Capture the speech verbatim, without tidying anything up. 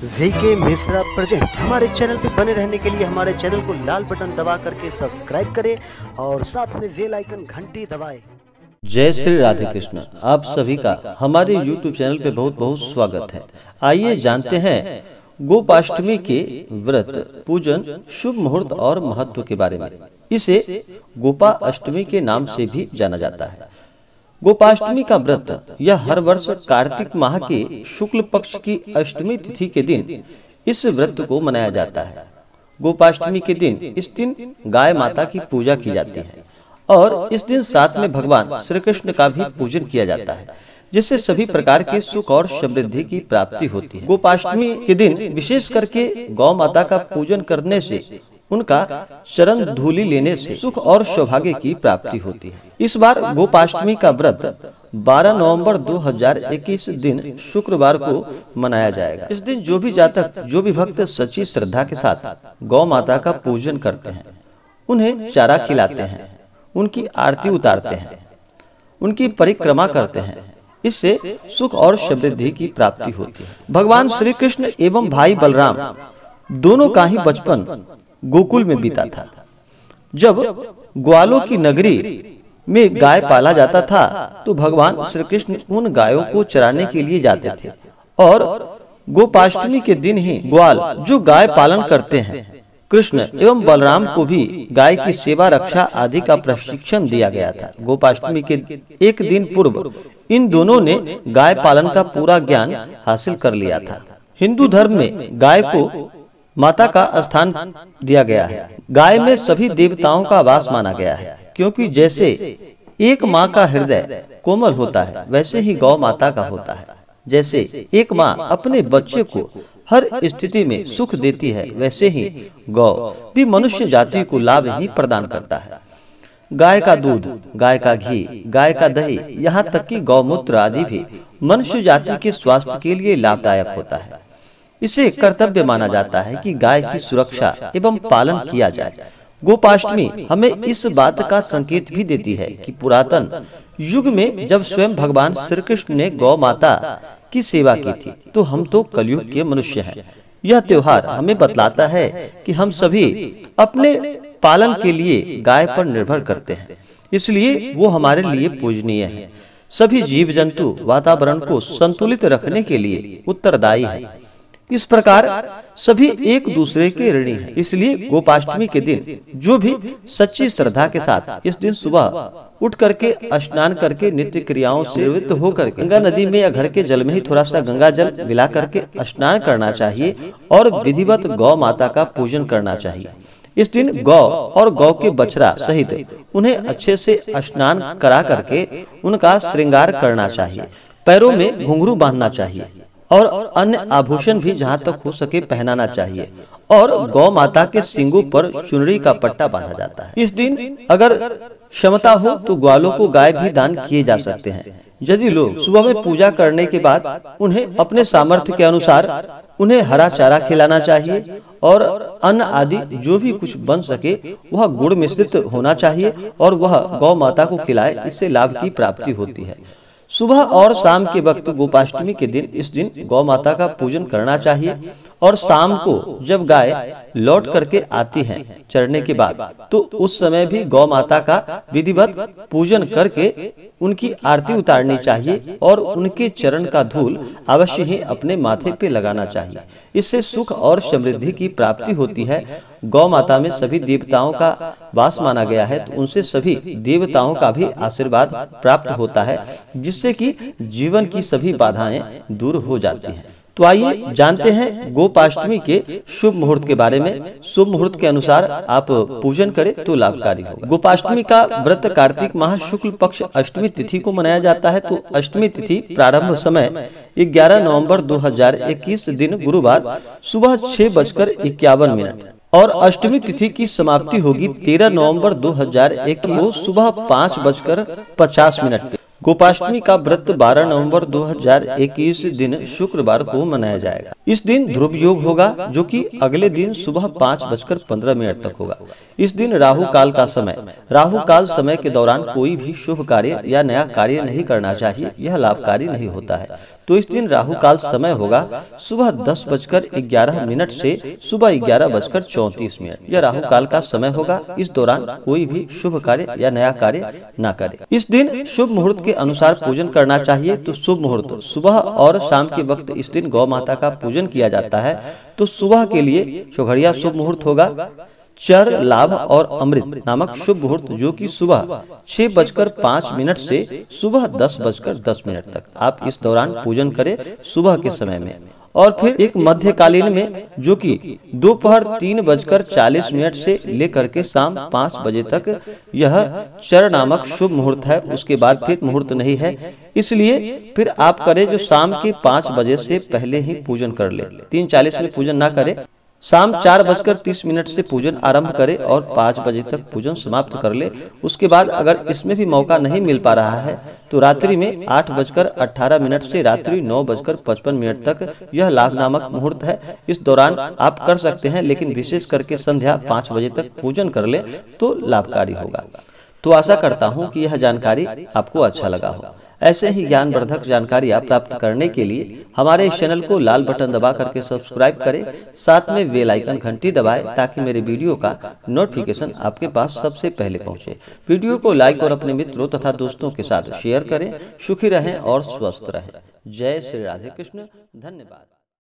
VK Mishra present. हमारे channel पर बने रहने के लिए हमारे चैनल को लाल बटन दबा करके सब्सक्राइब करें और साथ में बेल आइकन घंटी दबाएं। जय श्री राधे कृष्ण। आप सभी का हमारे यूट्यूब चैनल पे बहुत बहुत स्वागत है। आइए जानते हैं गोपाष्टमी के व्रत, पूजन, शुभ मुहूर्त और महत्व के बारे में। इसे गोपा अष्टमी के नाम से भी जाना जाता है। गोपाष्टमी का व्रत यह हर वर्ष कार्तिक माह के शुक्ल पक्ष की अष्टमी तिथि के दिन इस व्रत को मनाया जाता है। गोपाष्टमी के दिन इस दिन गाय माता की पूजा की जाती है और इस दिन साथ में भगवान श्री कृष्ण का भी पूजन किया जाता है, जिससे सभी प्रकार के सुख और समृद्धि की प्राप्ति होती है। गोपाष्टमी के दिन विशेष करके गौ माता का पूजन करने से, उनका चरण धूलि लेने से सुख और सौभाग्य की प्राप्ति होती है। इस बार गोपाष्टमी का व्रत बारह नवंबर दो हज़ार इक्कीस दिन शुक्रवार को मनाया जाएगा। इस दिन जो भी जातक, जो भी भक्त सच्ची श्रद्धा के साथ गौ माता का पूजन करते हैं, उन्हें चारा खिलाते हैं, उनकी आरती उतारते हैं, उनकी परिक्रमा करते हैं, इससे सुख और समृद्धि की प्राप्ति होती है। भगवान श्री कृष्ण एवं भाई बलराम दोनों का ही बचपन गोकुल में बीता था। जब ग्वालों की नगरी में गाय पाला जाता था तो भगवान श्री कृष्ण उन गायों को चराने के लिए जाते थे और गोपाष्टमी के दिन ही ग्वाल जो गाय पालन करते हैं, कृष्ण एवं बलराम को भी गाय की सेवा रक्षा आदि का प्रशिक्षण दिया गया था। गोपाष्टमी के एक दिन पूर्व इन दोनों ने गाय पालन का पूरा ज्ञान हासिल कर लिया था। हिंदू धर्म में गाय को माता का स्थान दिया गया है। गाय में सभी देवताओं का वास माना गया है, क्योंकि जैसे एक माँ का हृदय कोमल होता है, वैसे ही गौ माता का होता है। जैसे एक माँ अपने बच्चे को हर स्थिति में सुख देती है, वैसे ही गौ भी मनुष्य जाति को लाभ ही प्रदान करता है। गाय का दूध, गाय का घी, गाय का दही, यहाँ तक कि गौमूत्र आदि भी मनुष्य जाति के स्वास्थ्य के लिए लाभदायक होता है। इसे कर्तव्य माना जाता है कि गाय की सुरक्षा एवं पालन किया जाए। गोपाष्टमी हमें इस बात का संकेत भी देती है कि पुरातन युग में जब स्वयं भगवान श्री कृष्ण ने गौ माता की सेवा की थी, तो हम तो कलयुग के मनुष्य हैं। यह त्योहार हमें बतलाता है कि हम सभी अपने पालन के लिए गाय पर निर्भर करते हैं, इसलिए वो हमारे लिए पूजनीय है। सभी जीव जंतु वातावरण को संतुलित रखने के लिए उत्तरदायी है। इस प्रकार सभी एक दूसरे के ऋणी हैं। इसलिए गोपाष्टमी के दिन जो भी सच्ची श्रद्धा के साथ इस दिन सुबह उठ करके स्नान करके नित्य क्रियाओं से निवृत्त होकर गंगा नदी में या घर के जल में ही थोड़ा सा गंगा जल मिला करके स्नान करना चाहिए और विधिवत गौ माता का पूजन करना चाहिए। इस दिन गौ और गौ के बछड़ा सहित उन्हें अच्छे से स्नान करा करके उनका श्रृंगार करना चाहिए। पैरों में घुंघरू बांधना चाहिए और अन्य आभूषण भी जहाँ तक हो सके पहनाना चाहिए और गौ माता के सींगों पर चुनरी का पट्टा बांधा जाता है। इस दिन अगर क्षमता हो तो ग्वालों को गाय भी दान किए जा सकते हैं। यदि लोग सुबह में पूजा करने के बाद उन्हें अपने सामर्थ्य के अनुसार उन्हें हरा चारा खिलाना चाहिए और अन्न आदि जो भी कुछ बन सके वह गुड़ मिश्रित होना चाहिए और वह गौ माता को खिलाए, इससे लाभ की प्राप्ति होती है। सुबह और शाम के वक्त गोपाष्टमी के दिन इस दिन गौ माता का पूजन करना चाहिए और शाम को जब गाय लौट करके आती हैं चरने के बाद, तो उस समय भी गौ माता का विधिवत पूजन करके उनकी आरती उतारनी चाहिए और उनके चरण का धूल अवश्य ही अपने माथे पे लगाना चाहिए। इससे सुख और समृद्धि की प्राप्ति होती है। गौ माता में सभी देवताओं का वास माना गया है, तो उनसे सभी देवताओं का भी आशीर्वाद प्राप्त होता है, जिससे कि जीवन की सभी बाधाएं दूर हो जाती हैं। तो आइए जानते हैं गोपाष्टमी के शुभ मुहूर्त के बारे में। शुभ मुहूर्त के अनुसार आप पूजन करें तो लाभकारी होगा। गोपाष्टमी का व्रत कार्तिक माह शुक्ल पक्ष अष्टमी तिथि को मनाया जाता है। तो अष्टमी तिथि प्रारंभ समय ग्यारह नवंबर दो हज़ार इक्कीस दिन गुरुवार सुबह छह बजकर इक्यावन मिनट और अष्टमी तिथि की समाप्ति होगी तेरह नवंबर दो हज़ार इक्कीस को सुबह पाँच बजकर पचास मिनट। गोपाष्टमी का व्रत बारह नवंबर दो हज़ार इक्कीस दिन शुक्रवार को मनाया जाएगा। इस दिन ध्रुव योग होगा, जो कि अगले दिन सुबह पाँच बजकर पंद्रह मिनट तक होगा। इस दिन राहु काल का समय, राहु काल समय के दौरान कोई भी शुभ कार्य या नया कार्य नहीं करना चाहिए, यह लाभकारी नहीं होता है। तो तो इस दिन राहु काल समय होगा सुबह दस बजकर ग्यारह मिनट से सुबह ग्यारह बजकर चौंतीस मिनट। यह राहु काल का समय होगा। इस दौरान कोई भी शुभ कार्य या नया कार्य न करे। इस दिन शुभ मुहूर्त के अनुसार पूजन करना चाहिए। तो शुभ मुहूर्त सुबह और शाम के वक्त इस दिन गौ माता का पूजन किया जाता है। तो सुबह के लिए चौघड़िया शुभ मुहूर्त होगा। चर लाभ और अमृत नामक शुभ मुहूर्त जो कि सुबह छह बजकर पाँच मिनट से सुबह दस बजकर दस मिनट तक आप इस दौरान पूजन करें सुबह के समय में। और फिर एक मध्यकालीन में जो कि दोपहर तीन बजकर चालीस मिनट से लेकर के शाम पाँच बजे तक यह चर नामक शुभ मुहूर्त है। उसके बाद फिर मुहूर्त नहीं है, इसलिए फिर आप करें जो शाम के पाँच बजे से पहले ही पूजन कर ले। तीन चालीस में पूजन ना करें, शाम चार बजकर तीस मिनट से पूजन आरंभ करें और पाँच बजे तक पूजन समाप्त कर ले। उसके बाद अगर इसमें भी मौका नहीं मिल पा रहा है तो रात्रि में आठ बजकर अठारह मिनट से रात्रि नौ बजकर पचपन मिनट तक यह लाभ नामक मुहूर्त है। इस दौरान आप कर सकते हैं, लेकिन विशेष करके संध्या पाँच बजे तक पूजन कर ले तो लाभकारी होगा। तो आशा करता हूँ कि यह जानकारी आपको अच्छा लगा हो। ऐसे ही ज्ञानवर्धक जानकारी आप प्राप्त करने के लिए हमारे इस चैनल को लाल बटन दबा करके सब्सक्राइब करें, साथ में बेल आइकन घंटी दबाएं ताकि मेरे वीडियो का नोटिफिकेशन आपके पास सबसे पहले पहुंचे। वीडियो को लाइक और अपने मित्रों तथा दोस्तों के साथ शेयर करें। सुखी रहें और स्वस्थ रहें। जय श्री राधे कृष्ण। धन्यवाद।